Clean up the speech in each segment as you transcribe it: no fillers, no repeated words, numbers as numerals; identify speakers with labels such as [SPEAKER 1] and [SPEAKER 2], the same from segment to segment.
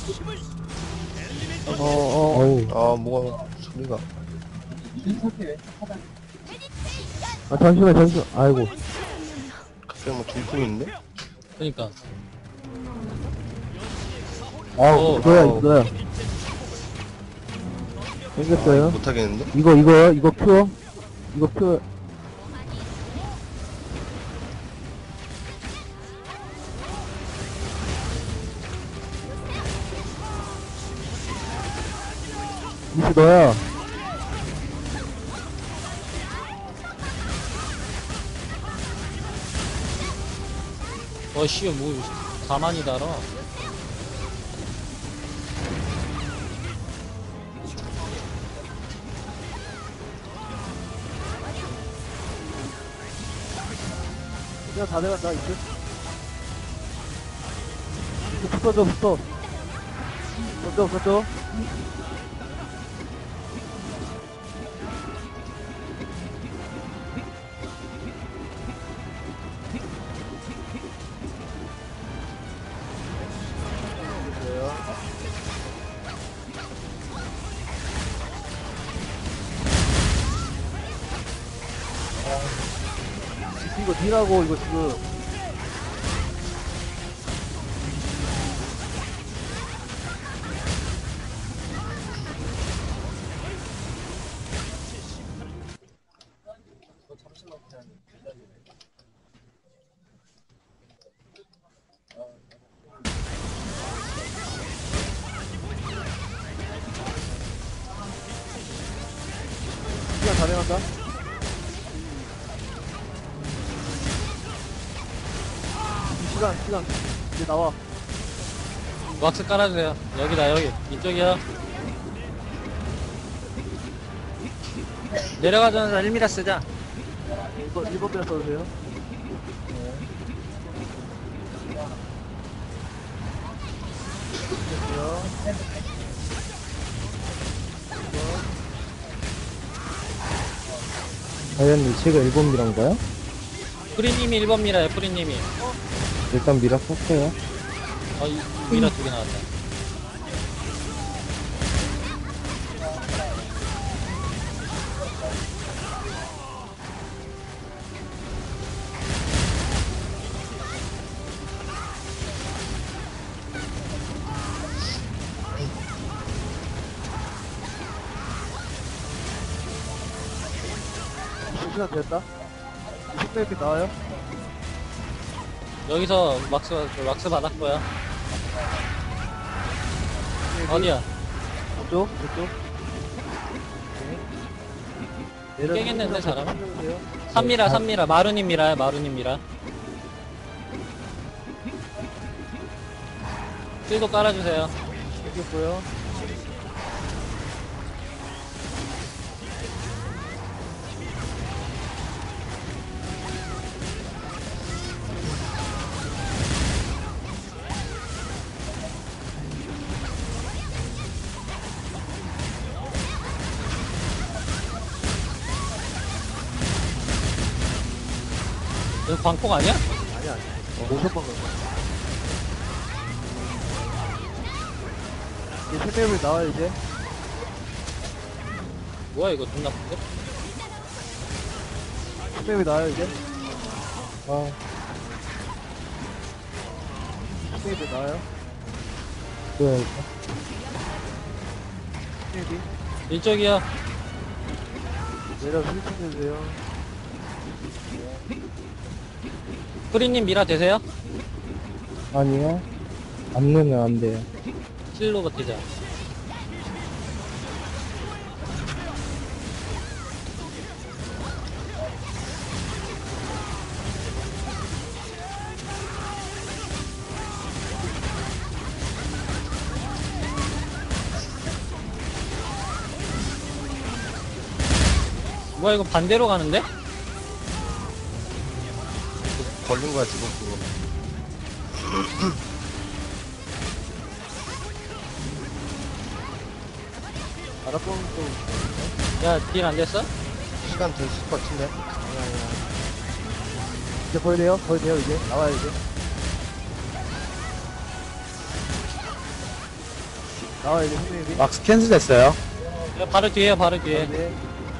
[SPEAKER 1] 어우.
[SPEAKER 2] 아, 뭐가, 소리가.
[SPEAKER 1] 아, 잠시만. 아이고.
[SPEAKER 2] 갑자기 뭐 중풍인데?
[SPEAKER 3] 그니까.
[SPEAKER 1] 아우, 이거야. 생겼어요.
[SPEAKER 2] 못하겠는데?
[SPEAKER 1] 이거 큐어. 미스 너야.
[SPEAKER 3] 씨, 뭐, 가만히 달아.
[SPEAKER 1] 그냥 다 내간다, 이제. 붙어. 던져. 이거 니라고, 이거 지금. 시간 다 돼간다. 시간. 이제 나와.
[SPEAKER 3] 왁스 깔아주세요. 여기다, 여기. 이쪽이야. 내려가자마자 1미라 쓰자.
[SPEAKER 1] 1번 빼 써주세요.
[SPEAKER 4] 과연 위치가 1번 미란가요?
[SPEAKER 3] 프리님이 1번 미라야, 프리님이.
[SPEAKER 4] 일단 미라 썼어요.
[SPEAKER 3] 미라 2개 나왔다.
[SPEAKER 1] 시간 됐다. 20배 나와요?
[SPEAKER 3] 여기서 왁스 받을 거야. 어디야?
[SPEAKER 1] 저쪽.
[SPEAKER 3] 깨겠는데, 잘하면?
[SPEAKER 1] 살려주세요.
[SPEAKER 3] 3미라. 마루님 미라야, 마루님 미라. 실도 깔아주세요.
[SPEAKER 1] 생겼고요.
[SPEAKER 3] 이거 광폭 아니야?
[SPEAKER 1] 아니야. 5천 번 걸려. 이제 세맵을 나와요, 이제.
[SPEAKER 3] 뭐야, 이거 존나 큰데?
[SPEAKER 1] 세맵이 나와요, 이제.
[SPEAKER 4] 아,
[SPEAKER 1] 세맵이 나와요.
[SPEAKER 4] 뭐야, 이거.
[SPEAKER 1] 세맵이.
[SPEAKER 3] 이쪽이요.
[SPEAKER 1] 내려서 힐팅해주세요.
[SPEAKER 3] 프리님 미라 되세요?
[SPEAKER 4] 아니요. 안내는 안 돼요.
[SPEAKER 3] 실로 버티자. 뭐야, 이거 반대로 가는데?
[SPEAKER 2] 걸린 거야, 지금 그거.
[SPEAKER 1] 아랍봉 또.
[SPEAKER 3] 야, 딜 안 됐어?
[SPEAKER 2] 시간 됐을 것 같은데?
[SPEAKER 1] 이제 거의 돼요, 이제. 나와요, 이제. 나와, 이제 선생님이.
[SPEAKER 5] 막스 캔슬 됐어요.
[SPEAKER 3] 바로 뒤에요, 바로 뒤에.
[SPEAKER 1] 네.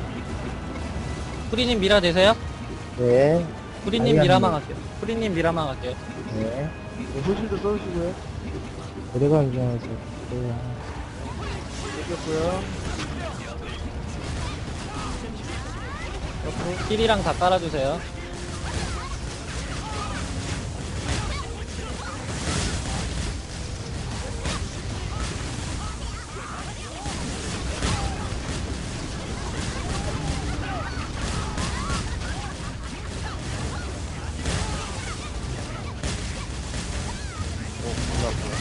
[SPEAKER 3] 프리님 미라 되세요?
[SPEAKER 4] 네.
[SPEAKER 3] 프리님
[SPEAKER 4] 아니,
[SPEAKER 3] 미라만
[SPEAKER 4] 아니.
[SPEAKER 3] 갈게요. 프리님 미라만 갈게요.
[SPEAKER 4] 네.
[SPEAKER 1] 네, 소실도 써주시고요.
[SPEAKER 4] 내려가는 중에서. 네.
[SPEAKER 1] 땡겼고요. 옆에.
[SPEAKER 3] 힐이랑 다 깔아주세요.
[SPEAKER 2] 존나 아프네.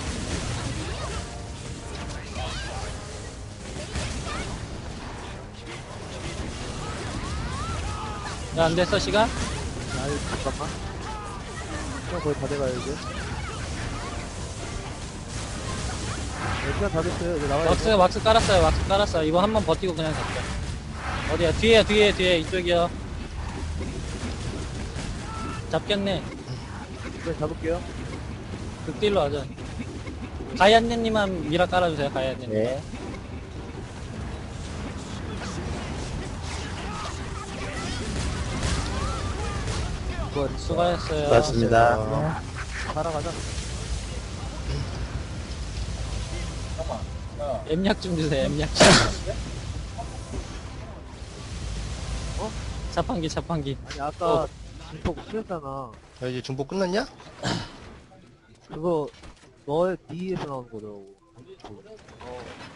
[SPEAKER 3] 야, 안 됐어, 시간?
[SPEAKER 1] 아니, 잠깐만. 시간 거의 다 돼가요, 이제. 네, 시간 다 됐어요. 이제 나와야 돼.
[SPEAKER 3] 왁스 깔았어요, 왁스 깔았어요. 이거 한 번 버티고 그냥 갈게요. 어디야? 뒤에, 이쪽이요. 잡겠네.
[SPEAKER 1] 네, 잡을게요.
[SPEAKER 3] 극딜로 하자. 가야네님만 미라 깔아주세요, 가야네님.
[SPEAKER 4] 네.
[SPEAKER 3] 수고하셨어요.
[SPEAKER 5] 고맙습니다.
[SPEAKER 1] 살아가자.
[SPEAKER 3] 엠약 좀 주세요, 엠약 좀.
[SPEAKER 1] 어?
[SPEAKER 3] 자판기.
[SPEAKER 1] 아니, 아까 진폭 풀렸잖아.
[SPEAKER 2] 야, 이제 중복 끝났냐?
[SPEAKER 1] 그거, 너의 D에서 나오는 거더라고. 어.